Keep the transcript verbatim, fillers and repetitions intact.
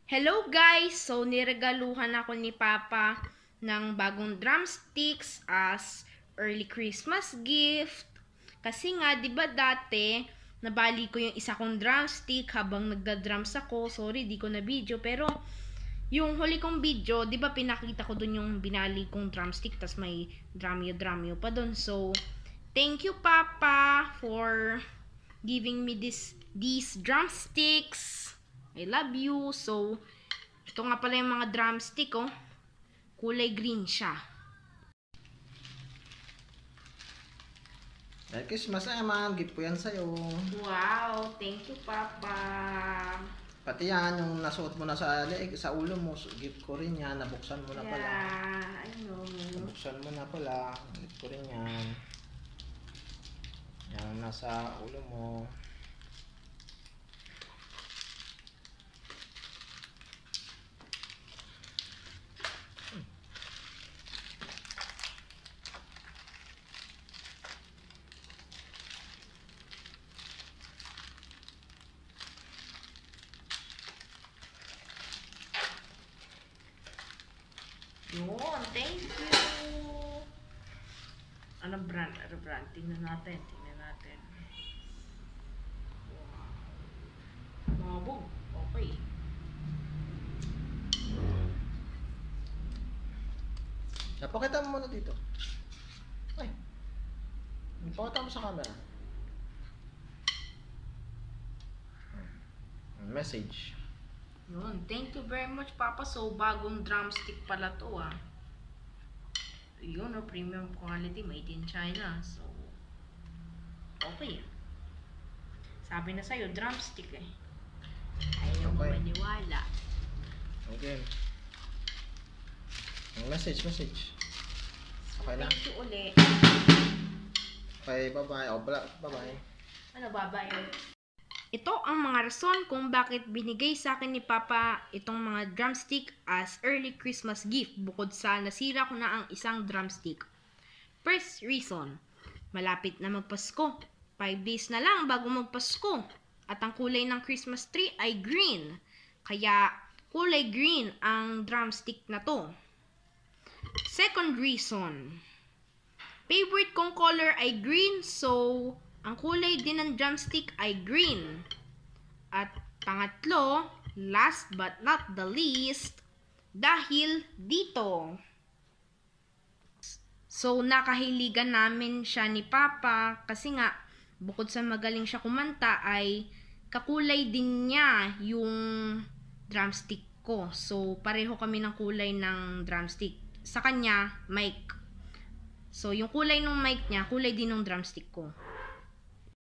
Hello guys! So, niregaluhan ako ni Papa ng bagong drumsticks as early Christmas gift. Kasi nga, di ba dati, nabali ko yung isa kong drumstick habang nagda-drums ako. Sorry, di ko na video. Pero, yung huli kong video, di ba pinakita ko dun yung binali kong drumstick, tas may dramyo-dramyo pa dun. So, thank you Papa for giving me this these drumsticks. I love you. So, ito nga pala yung mga drumstick, oh. Kulay green siya. Merry Christmas naman. Gift ko yan sa'yo. Wow. Thank you, Papa. Pati yan, yung nasuot mo na sa leeg, sa ulo mo. Gift ko rin yan. Nabuksan mo na pala. Yeah, I know. Nabuksan mo na pala. Gift ko rin yan. Yan, nasa ulo mo. Yun, thank you. Ano brand? Ano brand? Tingnan natin, tingnan natin. Wow. Mabog. Okay. Napakita mo muna dito. Ay. Napakita mo sa camera. Message. Yun, thank you very much Papa. So, bagong drumstick pala to ah. Yun, no, premium quality, made in China. So, okay. Sabi na sa'yo, drumstick eh. Ayaw mo Okay. maniwala. Okay. Message, message. Okay na? Thank you ulit. Okay, bye-bye. Oh, bye-bye. Ano, bye-bye? Ito ang mga rason kung bakit binigay sa akin ni Papa itong mga drumstick as early Christmas gift bukod sa nasira ko na ang isang drumstick. First reason, malapit na magpasko. Five days na lang bago magpasko. At ang kulay ng Christmas tree ay green. Kaya kulay green ang drumstick na to. Second reason, favorite kong color ay green, so ang kulay din ng drumstick ay green. At pangatlo, last but not the least, dahil dito. So, nakahiligan namin siya ni Papa kasi nga, bukod sa magaling siya kumanta, ay kakulay din niya yung drumstick ko. So, pareho kami ng kulay ng drumstick. Sa kanya, mic. So, yung kulay ng mic niya, kulay din ng drumstick ko.